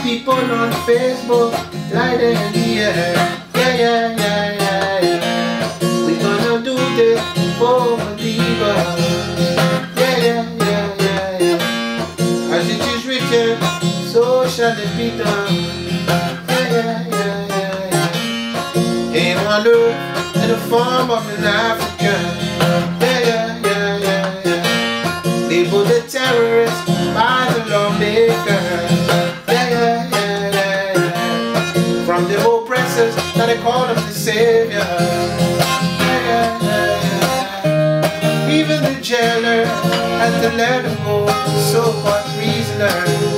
people on Facebook, light in the air. Yeah, yeah, yeah, yeah, yeah. We gonna do this for Madiba. Yeah, yeah, yeah, yeah, yeah. As it is written, so shall it be done. Yeah, yeah, yeah, yeah, yeah. Came on earth in the form of an African. Yeah, yeah, yeah, yeah, yeah. Labeled the terrorists by the lawmaker. Yeah, yeah, yeah, yeah, yeah. From the oppressors that they call them the savior. Yeah, yeah, yeah, yeah. Even the jailer had to let him go. So what reasoner?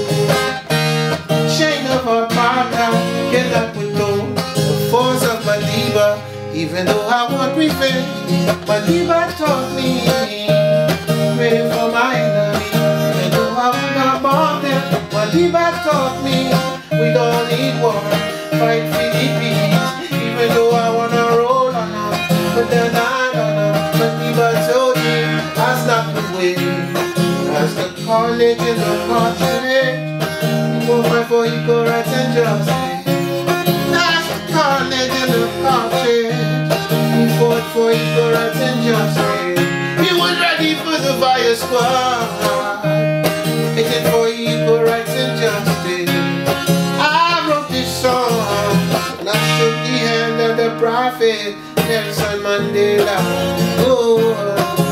Chain of apartheid cannot withhold the force of Madiba. Even though I want revenge, Madiba taught me, pray for my enemies. Even though I would not bomb them, Madiba taught me, we don't need war, fight for the peace. Even though I wanna roll on them, but then I don't know. Madiba told me, that's not the way. That's the college and the cartridge. You go fight for equal rights and justice. That's the college and the cartridge. He fought for equal rights and justice. He was ready for the fire squad, fighting for equal rights and justice. I wrote this song and I shook the hand of the prophet Nelson Mandela. Oh.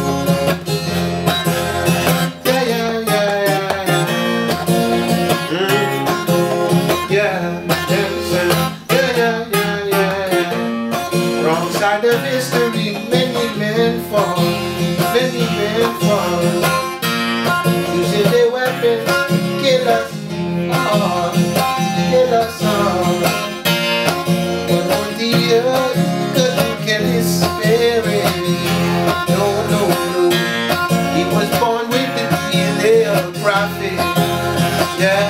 Wrong side of history, many men fall, many men fall. Using their weapons to kill us all, kill us all. But on the earth, couldn't kill his spirit. No, no, no. He was born with the DNA of a prophet. Yeah,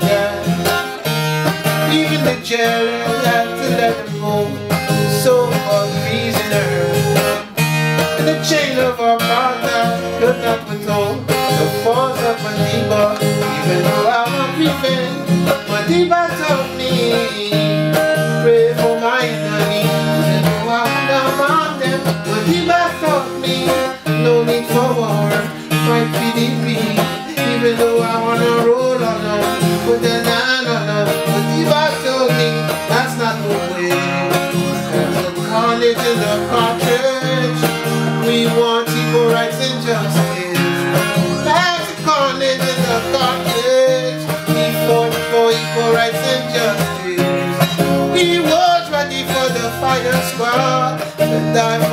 yeah. Even the jailer had to let him go. So a prisoner in the chain of our partner could not withhold the force of Madiba. Even though I want revenge, Madiba taught me, pray for my enemies. Even though I would not harm them, Madiba taught me, no need for war, fight for the peace. Even though I wanna roll on them, but then I don't know. Madiba told me, that's not the way. College and the cartridge, we want equal rights and justice. That's the college and the cartridge, we fought for equal rights and justice. We was ready for the fire squad, and die